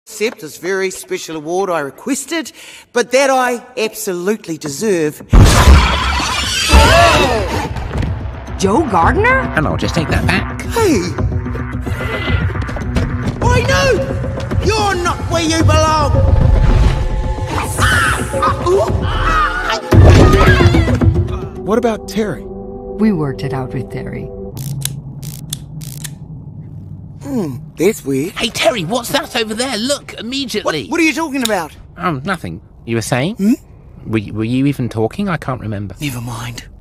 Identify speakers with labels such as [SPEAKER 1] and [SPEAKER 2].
[SPEAKER 1] Accept this very special award I requested, but that I absolutely deserve.
[SPEAKER 2] Joe Gardner?
[SPEAKER 3] And I'll just take that back.
[SPEAKER 1] Hey! I know! You're not where you belong!
[SPEAKER 4] What about Terry?
[SPEAKER 2] We worked it out with Terry.
[SPEAKER 1] That's weird.
[SPEAKER 3] Hey, Terry, what's that over there? Look, immediately.
[SPEAKER 1] What are you talking about?
[SPEAKER 3] Nothing. You were saying? Were you even talking? I can't remember.
[SPEAKER 1] Never mind.